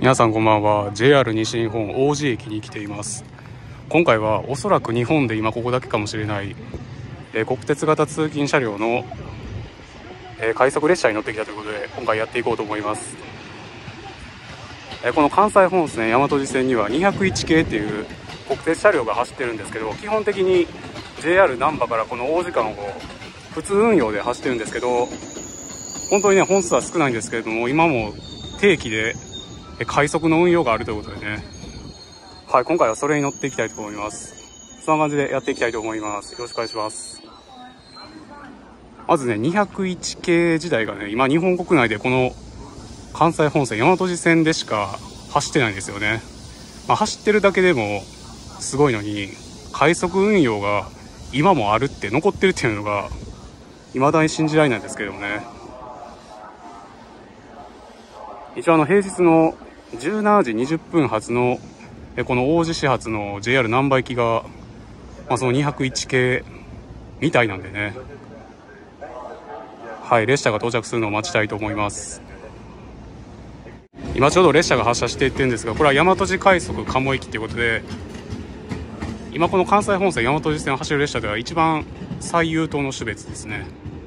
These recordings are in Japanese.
皆さんこんばんは。 JR 西日本王子駅に来ています。今回はおそらく日本で今ここだけかもしれない、国鉄型通勤車両の、快速列車に乗ってきたということで、今回やっていこうと思います。この関西本線大和路線には201系っていう国鉄車両が走ってるんですけど、基本的に JR 難波からこの王子間を普通運用で走ってるんですけど、本当にね本数は少ないんですけれども、今も定期で快速の運用があるということでね、はい、今回はそれに乗っていきたいと思います。そんな感じでやっていきたいと思います。よろしくお願いします。まずね、201系時代がね、今日本国内でこの関西本線大和路線でしか走ってないんですよね。走ってるだけでもすごいのに、快速運用が今もあるって残ってるっていうのが未だに信じられないんですけどもね。一応平日の17時20分発のこの王子始発の JR 難波行きが、その201系みたいなんでね、はい、列車が到着するのを待ちたいと思います。今ちょうど列車が発車していってるんですが、これは大和路快速鴨駅ということで、今この関西本線大和路線を走る列車では一番最優等の種別ですね。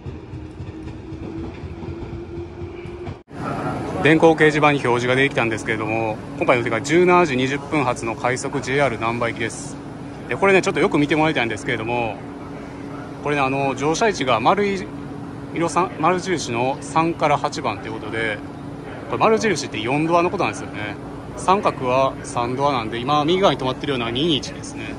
電光掲示板に表示ができたんですけれども、今回のが17時20分発の快速 JR 難波行きです。でこれね、ちょっとよく見てもらいたいんですけれども、これね、乗車位置が丸印の3から8番ということで、これ丸印って4ドアのことなんですよね。三角は3ドアなんで、今右側に止まってるような221ですね。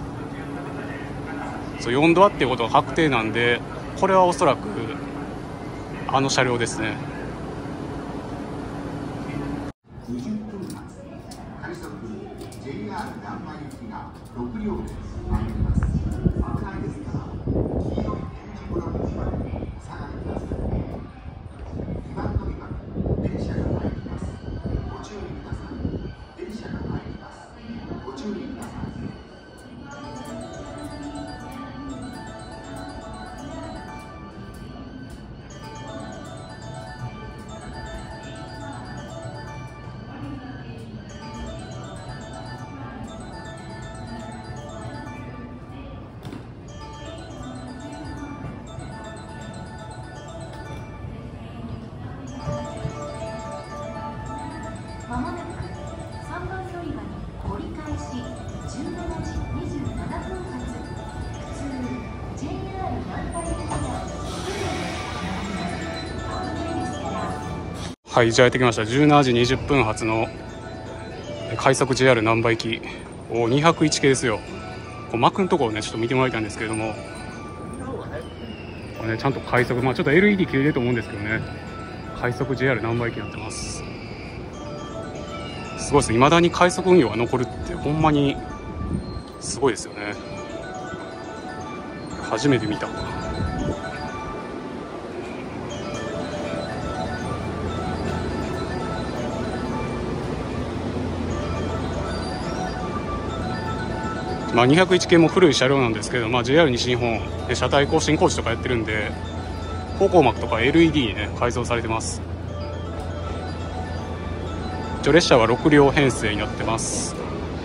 そう4ドアっていうことが確定なんで、これはおそらくあの車両ですね。6両です参ります。危ないですから黄色い点字ブロックまでお下がりください。2番乗り場に電車が参ります。ご注意ください。電車が参ります。ご注意ください。 まもなく3番乗り場に折り返し17時27分発普通 JR 難波行きがはい、じゃあやってきました。17時20分発の快速 JR 難波行き201系ですよ。こう幕のところをねちょっと見てもらいたいんですけれども、これね、ちゃんと快速、ちょっと LED 切れてると思うんですけどね、快速 JR 難波行きになってます。すごいです。未だに快速運用が残るってほんまにすごいですよね。初めて見た。201系も古い車両なんですけど、JR 西日本で車体更新工事とかやってるんで、方向幕とか LED にね改造されてます。列車は6両編成になってます。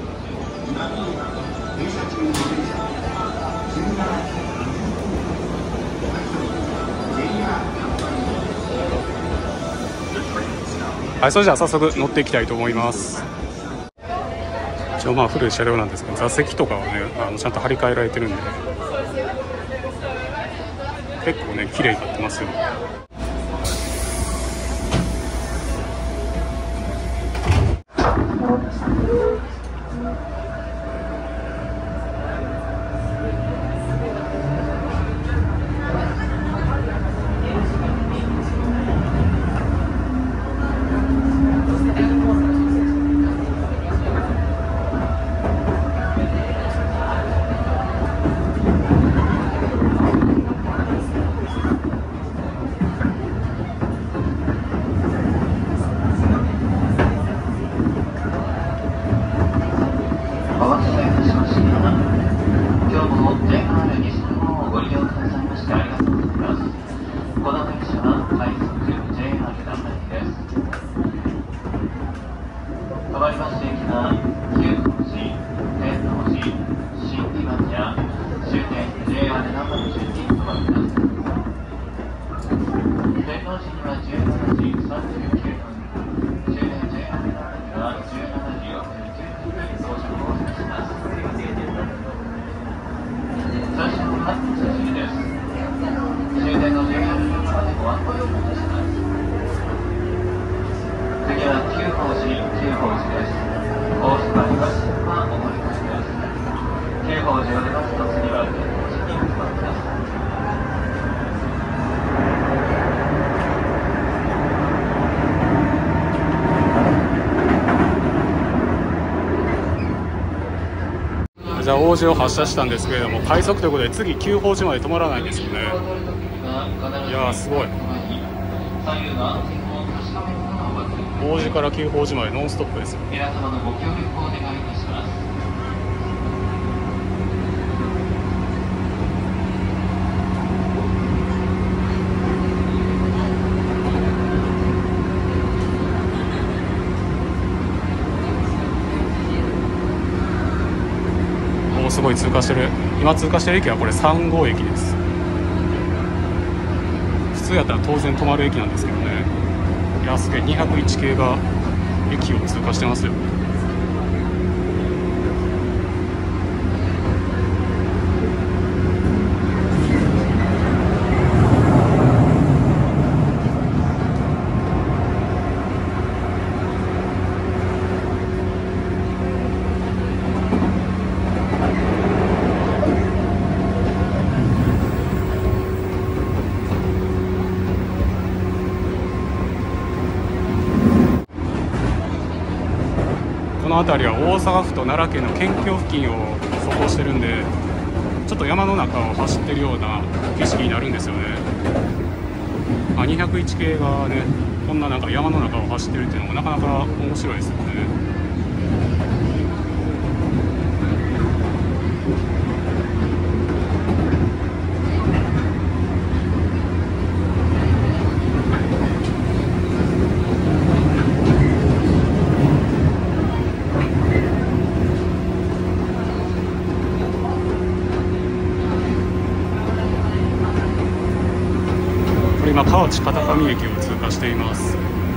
はい、それじゃあ早速乗っていきたいと思います。一応古い車両なんですけど、座席とかはねちゃんと張り替えられてるんで、結構ね綺麗になってますよ。 わりまして駅は旧宝寺、天王寺、新美宮、終点 JR 難波の順に止まります。天王寺には17時39分、終点 JR 難波には17時49分に到着をいたします。最初は辻井です。終点の JR 難波でご案内をいたします。次は旧宝寺です。大阪東はお乗り換えです。旧宝寺を出ますと次は天王寺に停まります。 じゃあ王子を発車したんですけれども、快速ということで次旧宝寺まで止まらないんですよね。いやーすごい。王子から旧宝寺までノンストップですよ。 皆様のご協力をお願いいたします。 おーすごい通過してる。今通過してる駅はこれ3号駅です。普通やったら当然止まる駅なんですけどね。いやすげえ、201系が駅を通過してますよ。この辺りは大阪府と奈良県の県境付近を走行してるんで、ちょっと山の中を走ってるような景色になるんですよね。201系がね、こんななんか山の中を走ってるっていうのもなかなか面白いですよね。今河内片上駅を通過しています。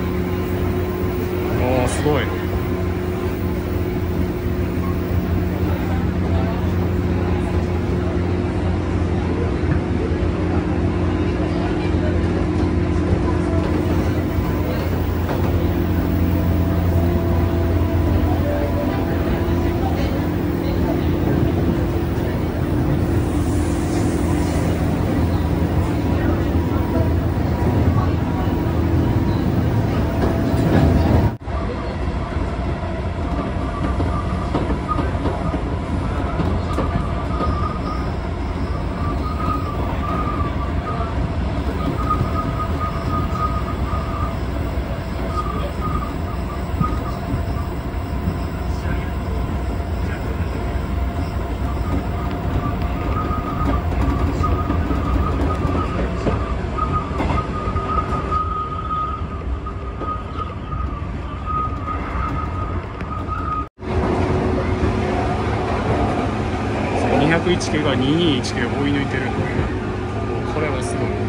おーすごい。201系が221系を追い抜いてる。これはすごい。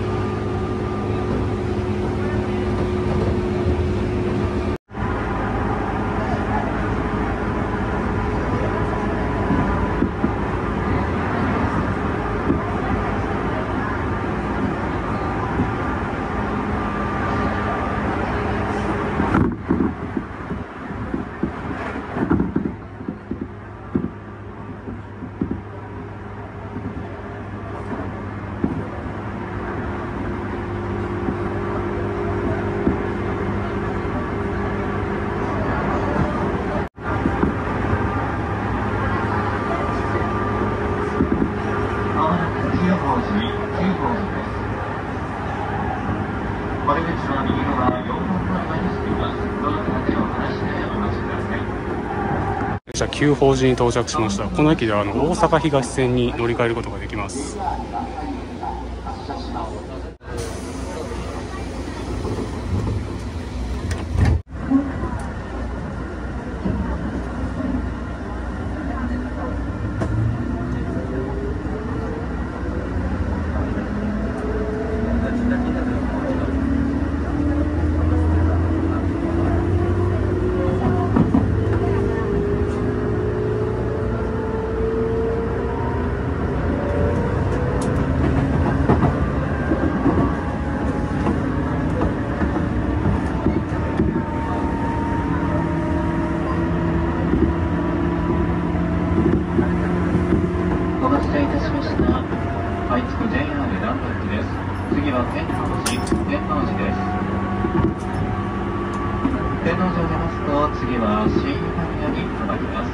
旧宝寺に到着しました。この駅では大阪東線に乗り換えることができます。 ますと次は新今宮に停まります。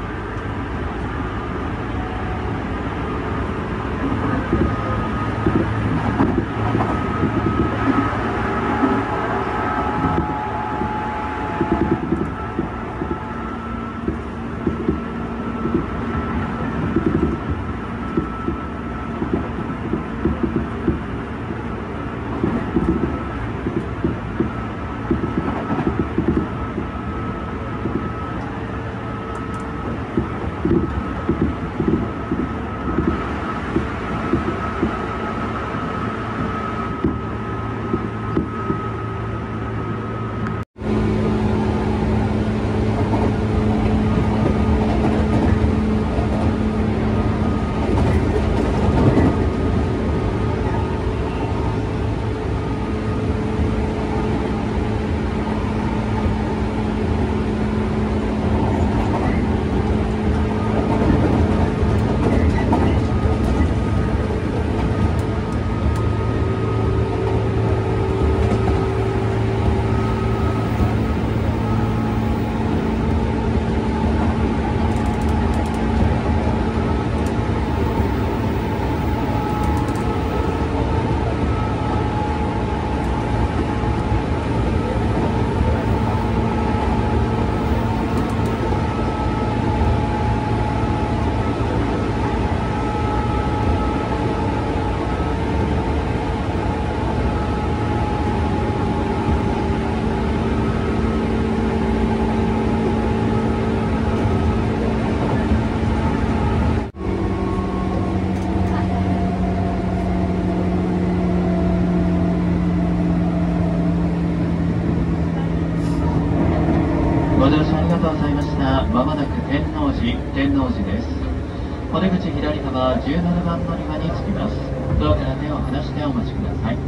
ご乗車ありがとうございました。まもなく天王寺です。お出口左側17番乗り場に着きます。ドアから手を離してお待ちください。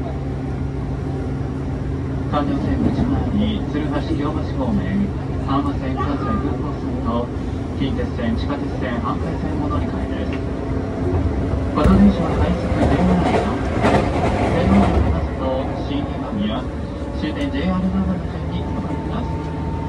環状線内回り、鶴橋京橋方面、阪和線関西空港線と近鉄線、地下鉄線、阪海線も乗り換えです。この電車は快速17の天王寺を出ますと新今宮、終点 JR 長野線に停まります。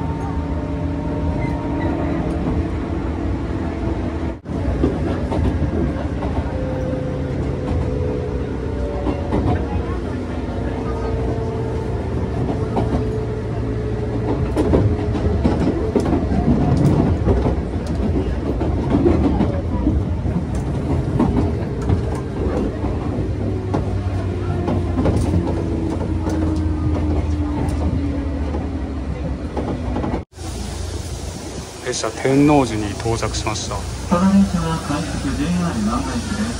列車天王寺に到着しました。 この電車は快速 JR 南海市です。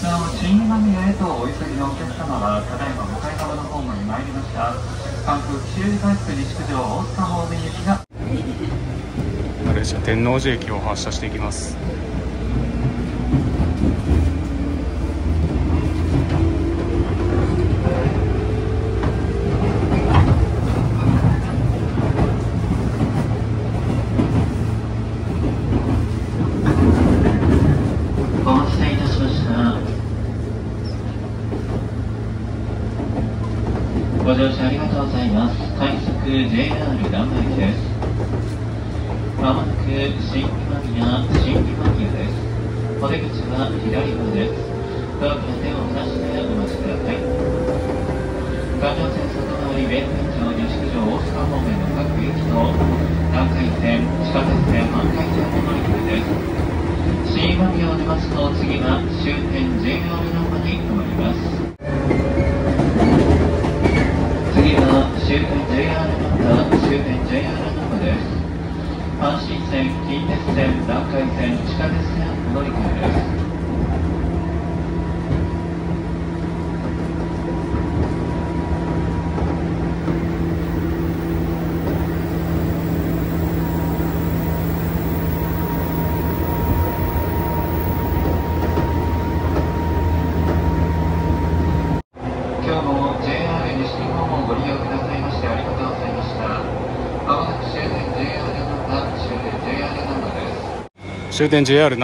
なお、新今宮へとお急ぎのお客様はただいま向かい側のホームに参りました。関空紀州回復西九条大塚方面行きが列車天王寺駅を発車していきます。 ご乗車ありがとうございます。快速 JR 南海駅です。まもなく新今宮です。お出口は左側です。ドアから手を離してお待ちください。環状線外回り弁天町西九条大塚方面の各駅と南海線、地下鉄線、阪海線の乗り換えです。新今宮を出ますと次は終点 JR 難波に停まります。次は終点 JR 難波です。阪神線、近鉄線、南海線、地下鉄線乗り換えです。今日も JR 西日本をご利用くださいましてありがとうございました。まもなく終点 JR 難波です。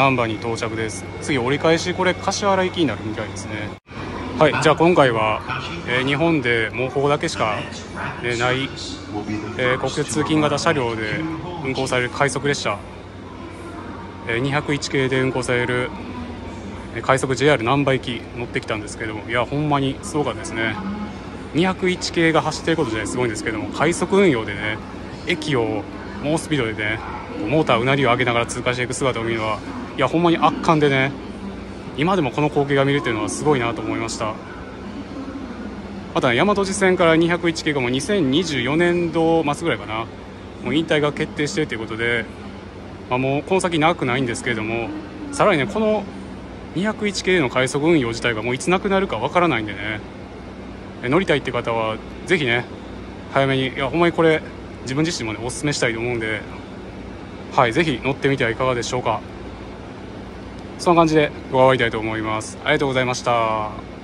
終点 JR 難波に到着です。次折り返し、これ柏原行きになるみたいですね。 はい、じゃあ今回は、日本でもうここだけしか、ない、国鉄通勤型車両で運行される快速列車、201系で運行される快速 JR 難波行き乗ってきたんですけども、いやほんまにすごかったですね。201系が走ってること自体すごいんですけども、快速運用でね、駅を猛スピードでね、モーターうなりを上げながら通過していく姿を見るのは、いやほんまに圧巻でね、今でもこの光景が見れるというのはすごいなと思いました。また、ね、大和路線から201系がもう2024年度末ぐらいかな、もう引退が決定しているということで、もうこの先長くないんですけれども、さらにね、この201系の快速運用自体がもういつなくなるかわからないんでね、乗りたいって方はぜひね、早めに、いやほんまにこれ自分自身もねおすすめしたいと思うんで、はい、ぜひ乗ってみてはいかがでしょうか。そんな感じで終わりたいと思います。ありがとうございました。